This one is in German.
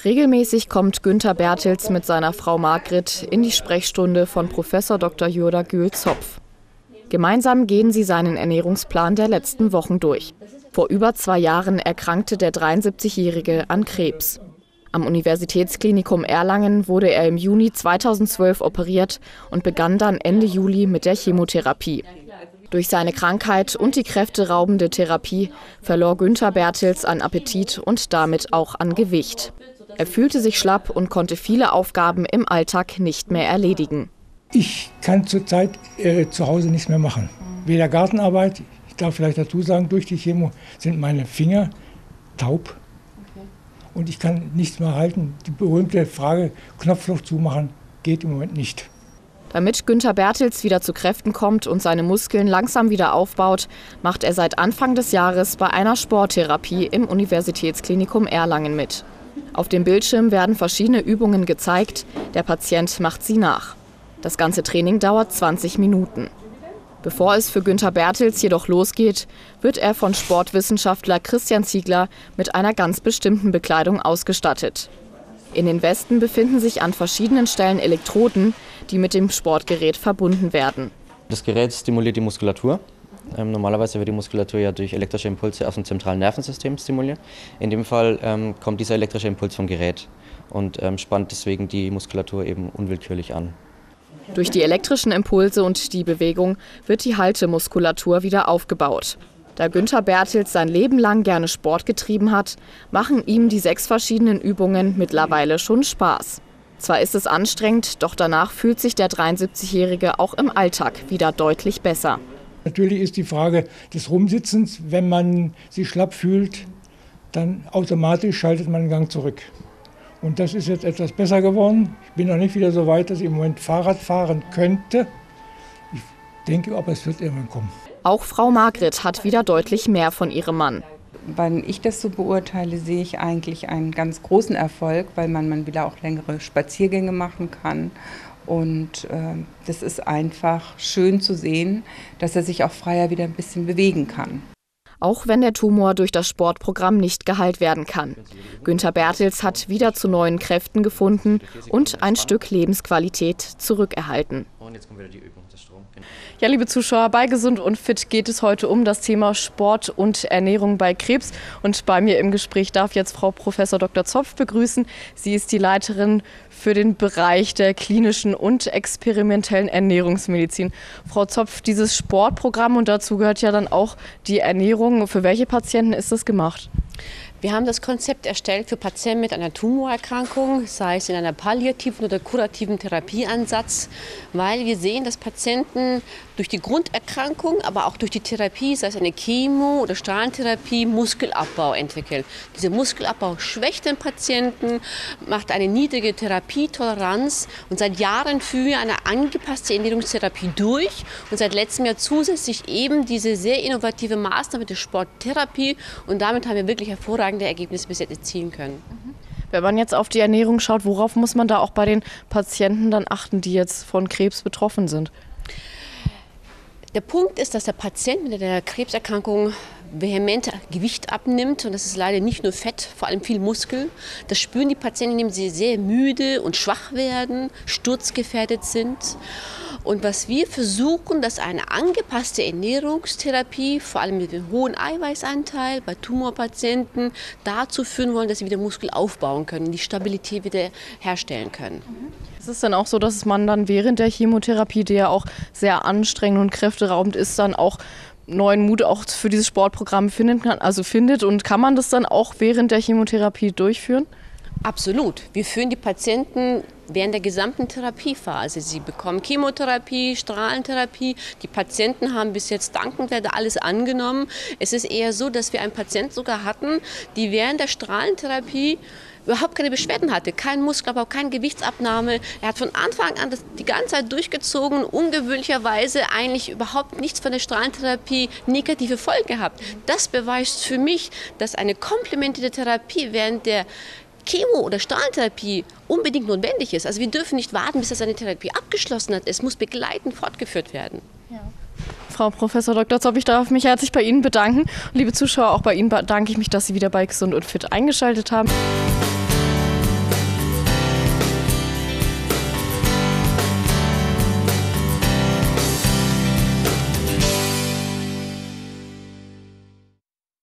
Regelmäßig kommt Günther Bertels mit seiner Frau Margrit in die Sprechstunde von Prof. Dr. Jurda Gühl-Zopf. Gemeinsam gehen sie seinen Ernährungsplan der letzten Wochen durch. Vor über 2 Jahren erkrankte der 73-Jährige an Krebs. Am Universitätsklinikum Erlangen wurde er im Juni 2012 operiert und begann dann Ende Juli mit der Chemotherapie. Durch seine Krankheit und die kräfteraubende Therapie verlor Günther Bertels an Appetit und damit auch an Gewicht. Er fühlte sich schlapp und konnte viele Aufgaben im Alltag nicht mehr erledigen. Ich kann zurzeit zu Hause nichts mehr machen. Weder Gartenarbeit, ich darf vielleicht dazu sagen, durch die Chemo sind meine Finger taub. Und ich kann nichts mehr halten. Die berühmte Frage, Knopfloch zumachen, geht im Moment nicht. Damit Günther Bertels wieder zu Kräften kommt und seine Muskeln langsam wieder aufbaut, macht er seit Anfang des Jahres bei einer Sporttherapie im Universitätsklinikum Erlangen mit. Auf dem Bildschirm werden verschiedene Übungen gezeigt, der Patient macht sie nach. Das ganze Training dauert 20 Minuten. Bevor es für Günther Bertels jedoch losgeht, wird er von Sportwissenschaftler Christian Ziegler mit einer ganz bestimmten Bekleidung ausgestattet. In den Westen befinden sich an verschiedenen Stellen Elektroden, die mit dem Sportgerät verbunden werden. Das Gerät stimuliert die Muskulatur. Normalerweise wird die Muskulatur ja durch elektrische Impulse aus dem zentralen Nervensystem stimuliert. In dem Fall kommt dieser elektrische Impuls vom Gerät und spannt deswegen die Muskulatur eben unwillkürlich an. Durch die elektrischen Impulse und die Bewegung wird die Haltemuskulatur wieder aufgebaut. Da Günther Bertels sein Leben lang gerne Sport getrieben hat, machen ihm die 6 verschiedenen Übungen mittlerweile schon Spaß. Zwar ist es anstrengend, doch danach fühlt sich der 73-Jährige auch im Alltag wieder deutlich besser. Natürlich ist die Frage des Rumsitzens, wenn man sich schlapp fühlt, dann automatisch schaltet man den Gang zurück. Und das ist jetzt etwas besser geworden. Ich bin noch nicht wieder so weit, dass ich im Moment Fahrrad fahren könnte. Ich denke, aber es wird irgendwann kommen. Auch Frau Margrit hat wieder deutlich mehr von ihrem Mann. Wenn ich das so beurteile, sehe ich eigentlich einen ganz großen Erfolg, weil man wieder auch längere Spaziergänge machen kann. Und das ist einfach schön zu sehen, dass er sich auch freier wieder ein bisschen bewegen kann. Auch wenn der Tumor durch das Sportprogramm nicht geheilt werden kann. Günther Bertels hat wieder zu neuen Kräften gefunden und ein Stück Lebensqualität zurückerhalten. Ja, liebe Zuschauer, bei Gesund und Fit geht es heute um das Thema Sport und Ernährung bei Krebs. Und bei mir im Gespräch darf jetzt Frau Prof. Dr. Zopf begrüßen. Sie ist die Leiterin für den Bereich der klinischen und experimentellen Ernährungsmedizin. Frau Zopf, dieses Sportprogramm, und dazu gehört ja dann auch die Ernährung, für welche Patienten ist das gemacht? Wir haben das Konzept erstellt für Patienten mit einer Tumorerkrankung, sei es in einer palliativen oder kurativen Therapieansatz, weil wir sehen, dass Patienten durch die Grunderkrankung, aber auch durch die Therapie, sei es eine Chemo- oder Strahlentherapie, Muskelabbau entwickeln. Dieser Muskelabbau schwächt den Patienten, macht eine niedrige Therapietoleranz und seit Jahren führen wir eine angepasste Ernährungstherapie durch und seit letztem Jahr zusätzlich eben diese sehr innovative Maßnahme der Sporttherapie und damit haben wir wirklich hervorragende Ergebnisse bis jetzt erzielen können. Wenn man jetzt auf die Ernährung schaut, worauf muss man da auch bei den Patienten dann achten, die jetzt von Krebs betroffen sind? Der Punkt ist, dass der Patient mit der Krebserkrankung vehement Gewicht abnimmt und das ist leider nicht nur Fett, vor allem viel Muskel. Das spüren die Patienten, indem sie sehr müde und schwach werden, sturzgefährdet sind. Und was wir versuchen, dass eine angepasste Ernährungstherapie, vor allem mit dem hohen Eiweißanteil bei Tumorpatienten, dazu führen wollen, dass sie wieder Muskel aufbauen können, die Stabilität wieder herstellen können. Ist es dann auch so, dass man dann während der Chemotherapie, die ja auch sehr anstrengend und kräfteraubend ist, dann auch neuen Mut auch für dieses Sportprogramm findet und kann man das dann auch während der Chemotherapie durchführen? Absolut. Wir führen die Patienten während der gesamten Therapiephase. Sie bekommen Chemotherapie, Strahlentherapie. Die Patienten haben bis jetzt dankenswert alles angenommen. Es ist eher so, dass wir einen Patienten sogar hatten, die während der Strahlentherapie überhaupt keine Beschwerden hatte, kein Muskelabbau, keine Gewichtsabnahme. Er hat von Anfang an das die ganze Zeit durchgezogen, ungewöhnlicherweise eigentlich überhaupt nichts von der Strahlentherapie negative Folgen gehabt. Das beweist für mich, dass eine komplementäre Therapie während der Chemo- oder Strahlentherapie unbedingt notwendig ist. Also wir dürfen nicht warten, bis seine Therapie abgeschlossen hat. Es muss begleitend fortgeführt werden. Ja. Frau Prof. Dr. Zopf, ich darf mich herzlich bei Ihnen bedanken. Liebe Zuschauer, auch bei Ihnen bedanke ich mich, dass Sie wieder bei Gesund und Fit eingeschaltet haben.